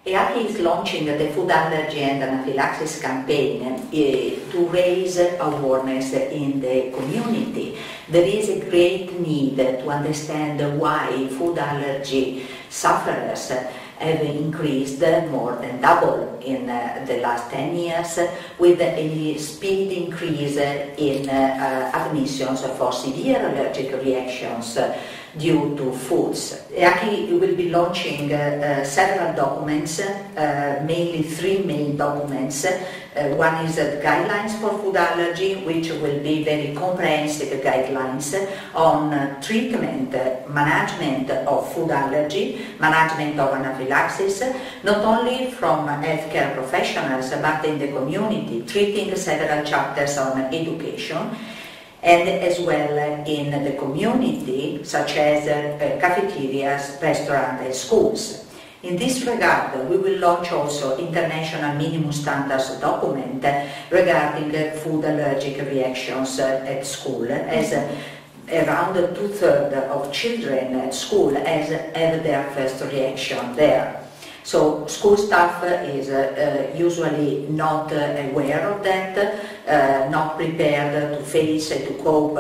EACI is launching the Food Allergy and Anaphylaxis campaign to raise awareness in the community. There is a great need to understand why food allergy sufferers have increased more than double in the last 10 years, with a speed increase in admissions for severe allergic reactions due to foods. EACI will be launching several documents, mainly three main documents. One is guidelines for food allergy, which will be very comprehensive guidelines on treatment, management of food allergy, management of anaphylaxis, not only from healthcare professionals but in the community, treating several chapters on education, and as well in the community, such as cafeterias, restaurants and schools. In this regard, we will launch also international minimum standards document regarding food allergic reactions at school, as around 2/3 of children at school have their first reaction there. So school staff is usually not aware of that, not prepared to face, to cope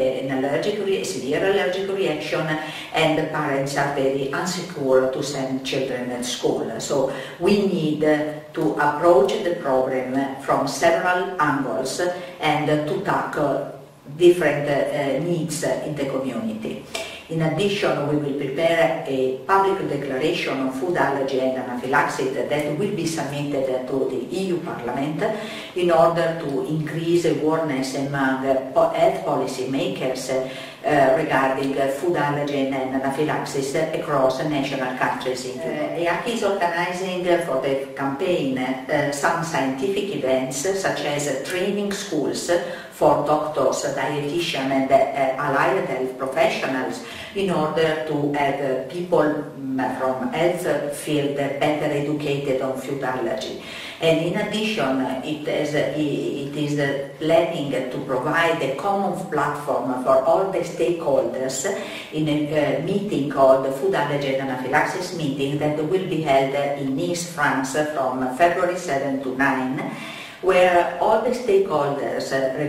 a severe allergic reaction, and the parents are very insecure to send children at school. So we need to approach the problem from several angles and to tackle different needs in the community. In addition, we will prepare a public declaration on food allergy and anaphylaxis that will be submitted to the EU Parliament in order to increase awareness among health policy makers regarding food allergy and anaphylaxis across national countries. EACI is organizing for the campaign some scientific events, such as training schools for doctors, dietitians and allied health professionals, in order to have people from health field better educated on food allergy. And in addition, it is planning to provide a common platform for all the stakeholders in a meeting called the Food Allergy and Anaphylaxis meeting that will be held in Nice, France from February 7 to 9, where all the stakeholders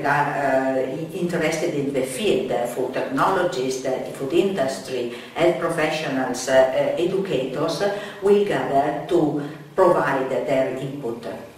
interested in the field, food technologists, food industry, health professionals, educators, will gather to provide their input.